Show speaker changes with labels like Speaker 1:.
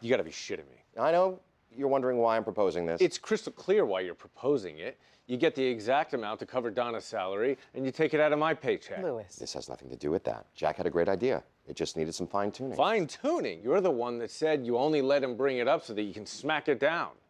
Speaker 1: You gotta be shitting me.
Speaker 2: I know you're wondering why I'm proposing this.
Speaker 1: It's crystal clear why you're proposing it. You get the exact amount to cover Donna's salary, and you take it out of my paycheck.
Speaker 3: Louis.
Speaker 2: This has nothing to do with that. Jack had a great idea. It just needed some fine-tuning.
Speaker 1: Fine-tuning? You're the one that said you only let him bring it up so that you can smack it down.